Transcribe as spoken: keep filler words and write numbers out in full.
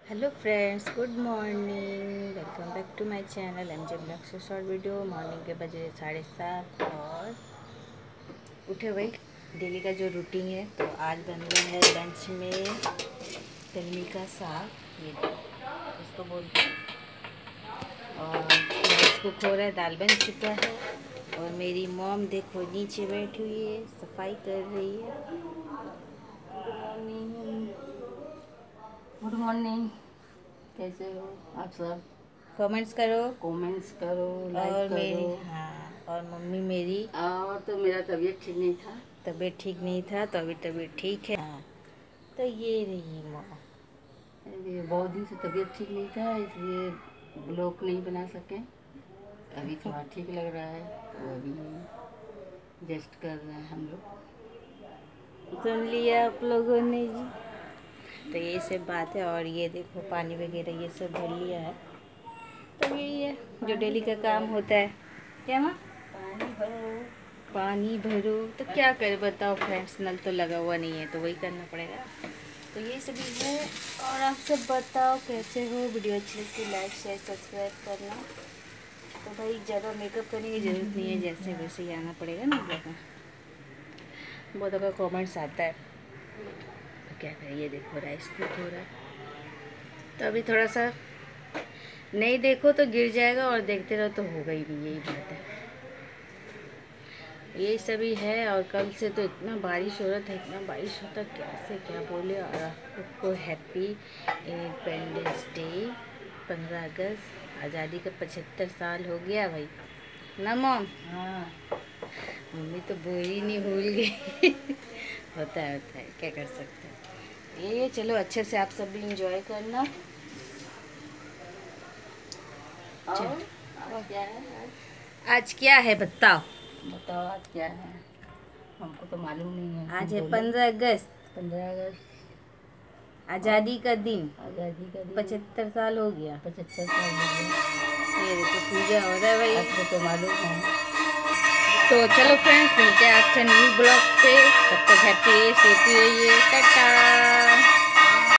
Hello friends, good morning. Welcome back to my channel M J blog से short video. Morning के बजे साढ़े सात और उठे वही डेली का जो रूटीन है। तो आज बन रहा है लंच में कलमी का साग, ये इसको बोलते हैं। और राइस कुक हो रहा है, दाल बन चुका है। और मेरी मॉम देखो नीचे बैठी हुई है, सफाई कर रही है। Good morning. Good morning. कैसे हो आप सब? कमेंट्स करो कमेंट्स करो, लाइक और मेरी, करो। हाँ, और मम्मी मेरी और तो मेरा तबीयत ठीक नहीं था। तबीयत ठीक नहीं था, तो अभी तबीयत ठीक है। हाँ, तो ये रही माँ। अरे बहुत दिन से तबीयत ठीक नहीं था, इसलिए ब्लॉग नहीं बना सके। अभी थोड़ा ठीक लग रहा है तो अभी जस्ट कर रहे हैं हम लोग। सुन लिया आप लोगों ने जी। तो ये सब बात है। और ये देखो पानी वगैरह ये सब भर लिया है। तो यही है जो डेली का काम होता है। क्या माँ? पानी भरो। पानी भरो तो क्या करे बताओ फ्रेंड्स, नल तो लगा हुआ नहीं है तो वही करना पड़ेगा। तो ये सभी है। और आप सब बताओ कैसे हो। वीडियो अच्छी लगती है लाइक शेयर सब्सक्राइब करना। तो भाई ज़्यादा मेकअप करने की ज़रूरत नहीं है, जैसे वैसे ही आना पड़ेगा ना ब्लॉग में। बहुत अगर कमेंट्स आता है तो क्या करें। ये देखो राइस कुक हो रहा है, तो अभी थोड़ा सा नहीं देखो तो गिर जाएगा और देखते रहो तो होगा ही नहीं, यही बात है। यही सभी है। और कल से तो इतना बारिश हो रहा था, इतना बारिश होता कैसे क्या बोले। और आपको हैप्पी इंडिपेंडेंस डे। पंद्रह अगस्त आज़ादी का पचहत्तर साल हो गया भाई ना मॉम? हाँ, मम्मी तो बोल ही नहीं, भूल गई। होता है होता है, क्या कर सकते हैं। ये चलो अच्छे से आप सब भी इंजॉय करना। और चल, आज क्या है? आज क्या है बताओ। बताओ आज क्या है, हमको तो मालूम नहीं है। आज तुम है बोलो। पंद्रह अगस्त, पंद्रह अगस्त आज़ादी का दिन। आज़ादी का दिन। पचहत्तर साल हो गया। पचहत्तर साल हो गया। ये देखो पूजा हो रहा है भाई। आपको तो मालूम है। तो चलो फ्रेंड्स, मिलते हैं आपसे न्यू ब्लॉग पे। तब तक हैप्पी रहिए, सेफ रहिए, टाटा।